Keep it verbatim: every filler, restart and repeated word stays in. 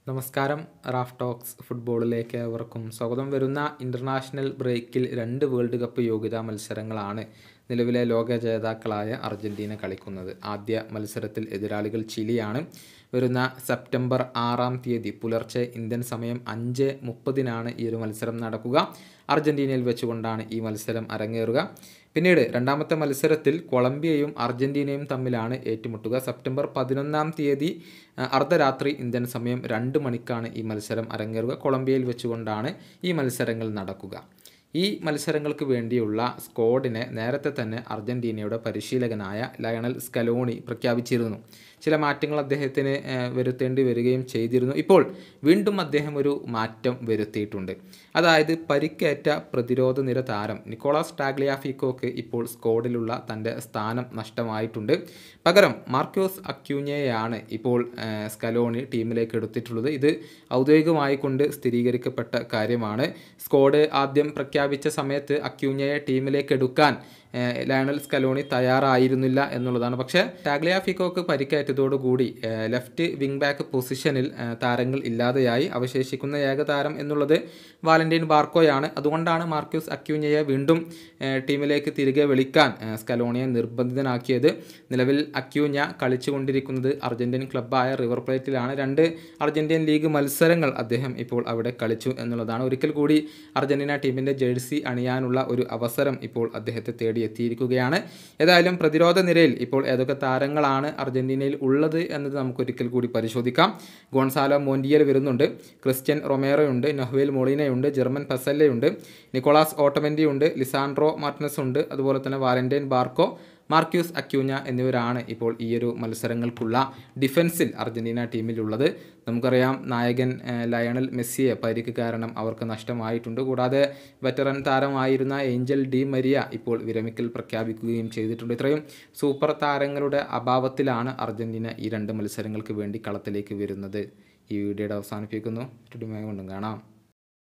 നമസ്കാരം. Raf talks ഫുട്ബോളിലേക്ക് ഏവർക്കും സ്വാഗതം. വരുന്ന ഇൻ്റർനാഷണൽ ബ്രേക്കിൽ രണ്ട് വേൾഡ് കപ്പ് യോഗ്യതാ മത്സരങ്ങളാണ് നിലവിലെ ലോക ജേതാക്കളായ അർജൻറ്റീന കളിക്കുന്നത്. ആദ്യ മത്സരത്തിൽ എതിരാളികൾ ചിലിയാണ്. വരുന്ന സെപ്റ്റംബർ ആറാം തീയതി പുലർച്ചെ ഇന്ത്യൻ സമയം അഞ്ച് മുപ്പതിനാണ് ഈ ഒരു മത്സരം നടക്കുക. അർജൻറ്റീനയിൽ വെച്ചുകൊണ്ടാണ് ഈ മത്സരം അരങ്ങേറുക. പിന്നീട് രണ്ടാമത്തെ മത്സരത്തിൽ കൊളംബിയയും അർജൻറ്റീനയും തമ്മിലാണ് ഏറ്റുമുട്ടുക. സെപ്റ്റംബർ പതിനൊന്നാം തീയതി അർദ്ധരാത്രി ഇന്ത്യൻ സമയം രണ്ട് മണിക്കാണ് ഈ മത്സരം അരങ്ങേറുക. കൊളംബിയയിൽ വെച്ചുകൊണ്ടാണ് ഈ മത്സരങ്ങൾ നടക്കുക. ഈ മത്സരങ്ങൾക്ക് വേണ്ടിയുള്ള സ്ക്വാഡിനെ നേരത്തെ തന്നെ അർജൻറ്റീനയുടെ പരിശീലകനായ ലയണൽ സ്കലോണി പ്രഖ്യാപിച്ചിരുന്നു. ചില മാറ്റങ്ങൾ അദ്ദേഹത്തിന് വരുത്തേണ്ടി വരികയും ചെയ്തിരുന്നു. ഇപ്പോൾ വീണ്ടും അദ്ദേഹം ഒരു മാറ്റം വരുത്തിയിട്ടുണ്ട്. അതായത് പരിക്കേറ്റ പ്രതിരോധ നിര താരം നിക്കോളാസ് ടാഗ്ലിയാഫിക്കോക്ക് ഇപ്പോൾ സ്ക്വാഡിലുള്ള തൻ്റെ സ്ഥാനം നഷ്ടമായിട്ടുണ്ട്. പകരം മാർക്കോസ് അക്യൂഞ്ഞയെയാണ് ഇപ്പോൾ സ്കലോണി ടീമിലേക്ക് എടുത്തിട്ടുള്ളത്. ഇത് ഔദ്യോഗികമായി കൊണ്ട് സ്ഥിരീകരിക്കപ്പെട്ട കാര്യമാണ്. സ്ക്വാഡ് ആദ്യം പ്രഖ്യാപിച്ച സമയത്ത് അക്യൂഞ്ഞയെ ടീമിലേക്ക് എടുക്കാൻ ലയണൽ സ്കലോണി തയ്യാറായിരുന്നില്ല എന്നുള്ളതാണ്. പക്ഷേ ടാഗ്ലിയാഫിക്കോക്ക് പരിക്കേറ്റതോടുകൂടി ലെഫ്റ്റ് വിങ് ബാക്ക് പൊസിഷനിൽ താരങ്ങൾ ഇല്ലാതെയായി. അവശേഷിക്കുന്ന ഏക താരം എന്നുള്ളത് വാലന്റൈൻ ബാർക്കോയാണ്. അതുകൊണ്ടാണ് മാർക്കോസ് അക്യൂഞ്ഞയെ വീണ്ടും ടീമിലേക്ക് തിരികെ വിളിക്കാൻ സ്കലോണിയെ നിർബന്ധിതനാക്കിയത്. നിലവിൽ അക്യൂഞ്ഞ കളിച്ചുകൊണ്ടിരിക്കുന്നത് അർജന്റീൻ ക്ലബ്ബായ റിവർ പ്ലേറ്റിലാണ്. രണ്ട് അർജന്റീൻ ലീഗ് മത്സരങ്ങൾ അദ്ദേഹം ഇപ്പോൾ അവിടെ കളിച്ചു എന്നുള്ളതാണ്. ഒരിക്കൽ കൂടി അർജന്റീന ടീമിൻ്റെ ജേഴ്സി അണിയാനുള്ള ഒരു അവസരം ഇപ്പോൾ അദ്ദേഹത്തെ തേടി എത്തിയിരിക്കുകയാണ്. ഏതായാലും പ്രതിരോധ നിരയിൽ ഇപ്പോൾ ഏതൊക്കെ താരങ്ങളാണ് അർജന്റീനയിൽ ഉള്ളത് എന്നത് നമുക്കൊരിക്കൽ കൂടി പരിശോധിക്കാം. ഗോൺസാലോ മോണ്ടിയൽ വരുന്നുണ്ട്, ക്രിസ്ത്യൻ റൊമേറോയുണ്ട്, നൊഹ്വേൽ മൊളീനയുണ്ട്, ജെർമൻ പെസല്ലയുണ്ട്, നിക്കോളാസ് ഓട്ടമെൻഡി ഉണ്ട്, ലിസാൻഡ്രോ മാർട്ടിനസ് ഉണ്ട്, അതുപോലെ തന്നെ വാലന്റൈൻ ബാർക്കോ, മാർക്യൂസ് അക്യൂഞ്ഞ എന്നിവരാണ് ഇപ്പോൾ ഈ ഒരു മത്സരങ്ങൾക്കുള്ള ഡിഫൻസിൽ അർജന്റീന ടീമിലുള്ളത്. നമുക്കറിയാം നായകൻ ലയണൽ മെസ്സിയെ പരിക്ക് കാരണം അവർക്ക് നഷ്ടമായിട്ടുണ്ട്. കൂടാതെ വെറ്ററൻ താരമായിരുന്ന ഏഞ്ചൽ ഡി മരിയ ഇപ്പോൾ വിരമിക്കൽ പ്രഖ്യാപിക്കുകയും ചെയ്തിട്ടുണ്ട്. ഇത്രയും സൂപ്പർ താരങ്ങളുടെ അഭാവത്തിലാണ് അർജന്റീന ഈ രണ്ട് മത്സരങ്ങൾക്ക് വേണ്ടി കളത്തിലേക്ക് വരുന്നത്. ഈ വീഡിയോയുടെ അവസാനിപ്പിക്കുന്നു. കൊണ്ടും കാണാം.